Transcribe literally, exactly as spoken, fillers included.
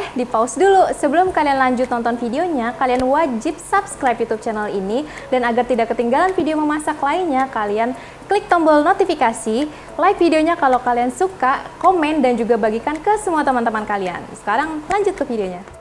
di pause dulu. Sebelum kalian lanjut nonton videonya, kalian wajib subscribe YouTube channel ini. Dan agar tidak ketinggalan video memasak lainnya, kalian klik tombol notifikasi, like videonya kalau kalian suka, komen, dan juga bagikan ke semua teman-teman kalian. Sekarang lanjut ke videonya.